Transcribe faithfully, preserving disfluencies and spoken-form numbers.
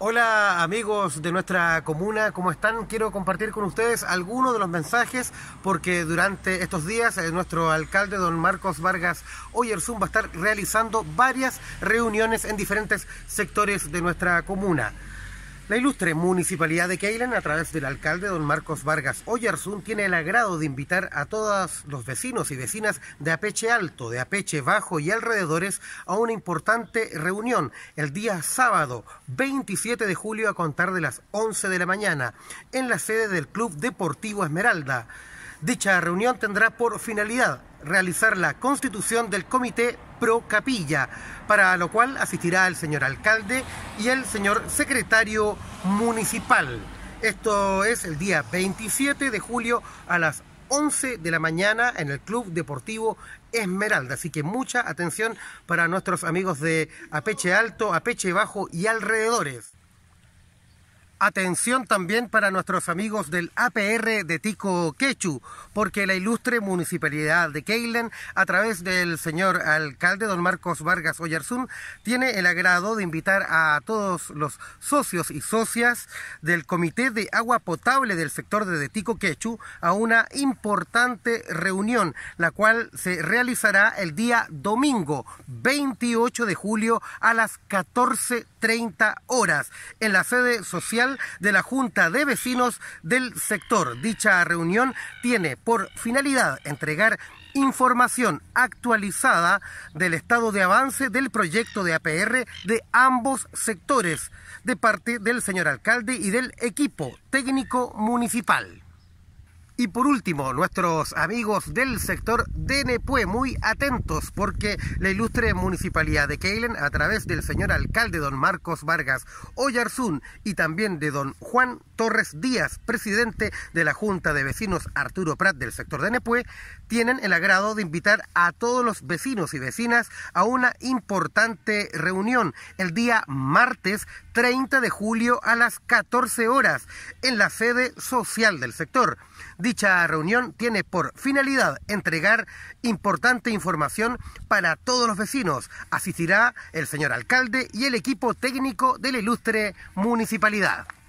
Hola amigos de nuestra comuna, ¿cómo están? Quiero compartir con ustedes algunos de los mensajes porque durante estos días eh, nuestro alcalde don Marcos Vargas Oyarzún va a estar realizando varias reuniones en diferentes sectores de nuestra comuna. La ilustre Municipalidad de Keilen, a través del alcalde don Marcos Vargas Oyarzún, tiene el agrado de invitar a todos los vecinos y vecinas de Apeche Alto, de Apeche Bajo y alrededores a una importante reunión el día sábado veintisiete de julio a contar de las once de la mañana en la sede del Club Deportivo Esmeralda. Dicha reunión tendrá por finalidad realizar la constitución del Comité Pro Capilla, para lo cual asistirá el señor alcalde y el señor secretario municipal. Esto es el día veintisiete de julio a las once de la mañana en el Club Deportivo Esmeralda. Así que mucha atención para nuestros amigos de Apeche Alto, Apeche Bajo y alrededores. Atención también para nuestros amigos del A P R de Tico Quechu, porque la ilustre Municipalidad de Keilen, a través del señor alcalde don Marcos Vargas Oyarzún, tiene el agrado de invitar a todos los socios y socias del Comité de Agua Potable del sector de Tico Quechu a una importante reunión, la cual se realizará el día domingo veintiocho de julio a las catorce treinta horas en la sede social de la Junta de Vecinos del sector. Dicha reunión tiene por finalidad entregar información actualizada del estado de avance del proyecto de A P R de ambos sectores, de parte del señor alcalde y del equipo técnico municipal. Y por último, nuestros amigos del sector de Nepue, muy atentos, porque la ilustre Municipalidad de Keilen, a través del señor alcalde don Marcos Vargas Oyarzún y también de don Juan Torres Díaz, presidente de la Junta de Vecinos Arturo Prat del sector de Nepue, tienen el agrado de invitar a todos los vecinos y vecinas a una importante reunión el día martes treinta de julio a las catorce horas en la sede social del sector. Dicha reunión tiene por finalidad entregar importante información para todos los vecinos. Asistirá el señor alcalde y el equipo técnico de la ilustre municipalidad.